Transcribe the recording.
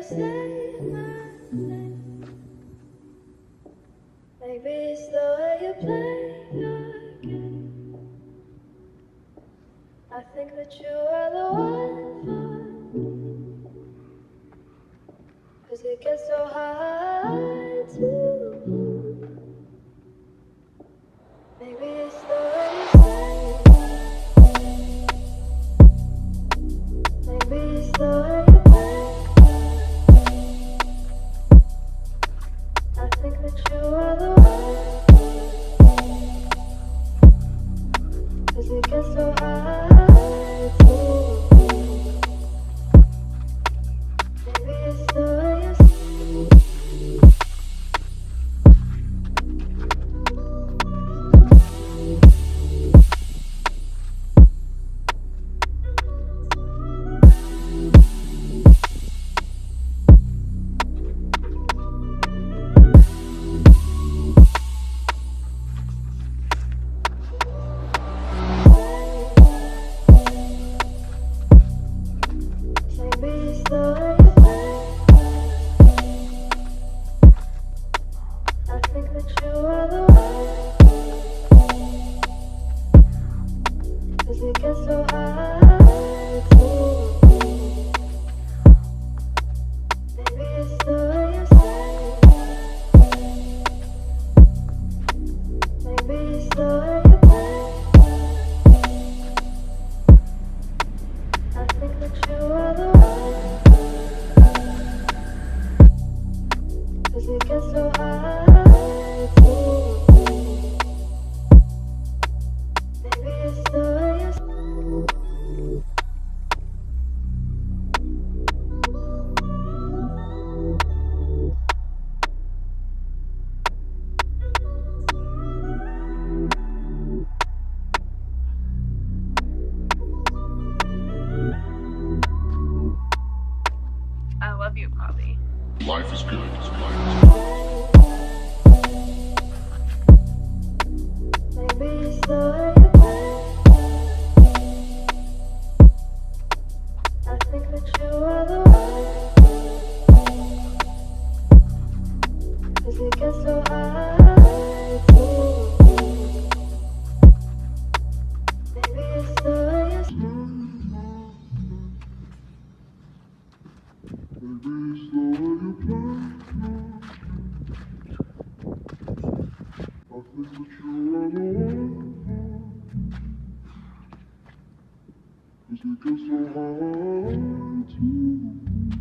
say my name. Maybe it's the way you play your game. I think that you are the one for me, 'cause it gets so hard to move. Maybe it's the way you say. Maybe it's the way you play. I think that you are the one, 'cause it gets so hard to move. Maybe it's the way you say. Life is good. Life is good. Maybe it's the way you play. I think that you are the one, 'cause it gets so hard to move. Maybe it's the way you say. Maybe it's the way you play. I think that you are the one, 'cause it gets so hard to